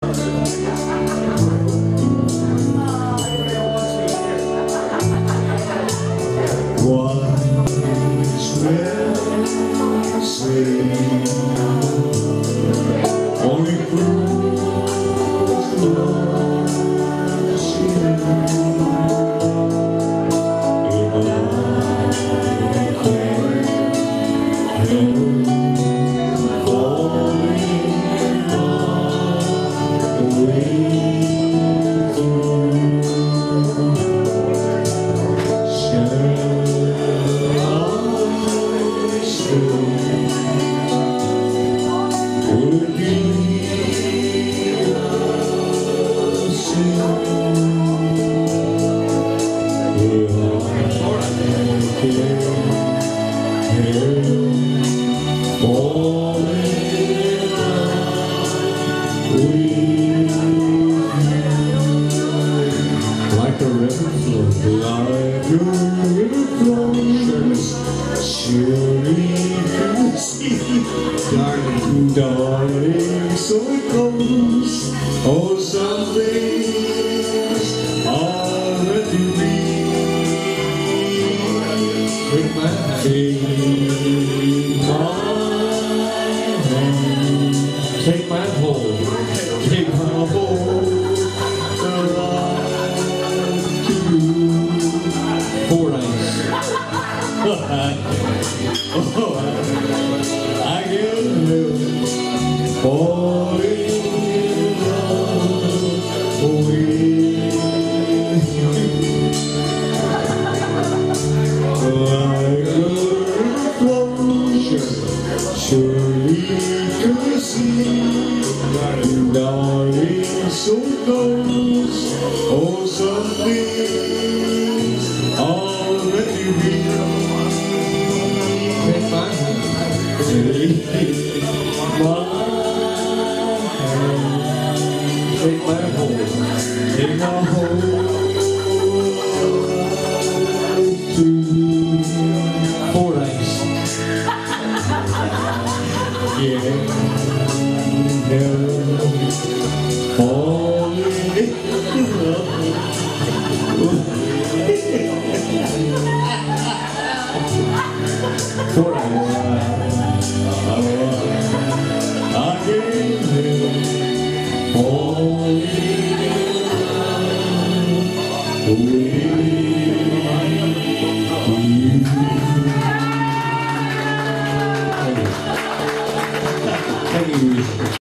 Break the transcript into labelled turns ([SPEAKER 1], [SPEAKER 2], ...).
[SPEAKER 1] Like a river flows, like a river flows, surely to sea. Darling, darling, so it goes. Oh, some things are meant to be. Take my hand, take my hold, take my hold. I get falling in love with you. Like a river flows, surely to sea. Darling, so it goes. Oh, some things are meant to be. Take my hand, take my hold, take my hold to 4 ice. Yeah, falling in love. I gave him all.